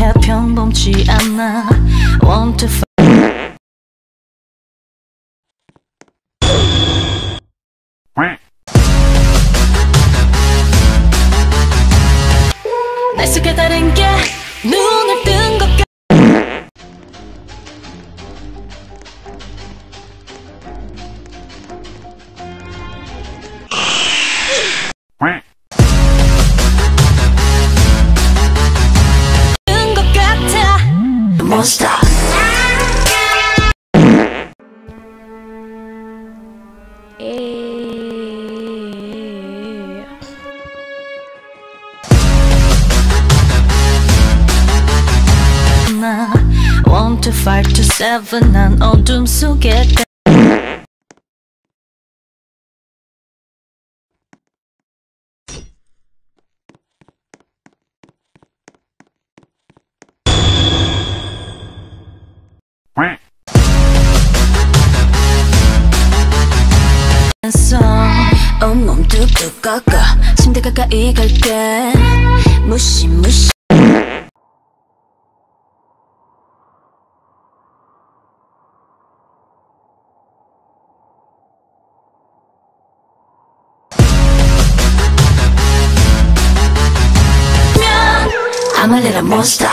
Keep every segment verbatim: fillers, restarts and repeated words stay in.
그렇게 평범치 않아. Want to fight. 날 속에 다른 게 눈을 뜬 것 같아. 뜬 것 같아. 몬스터. Want to fight to seven. 난 어둠 속에 온몸 뚝뚝 꺾어 침대 가까이 갈게. 무시무시 I'm a little monster.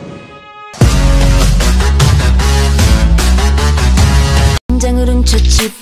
심장을 훔쳐 집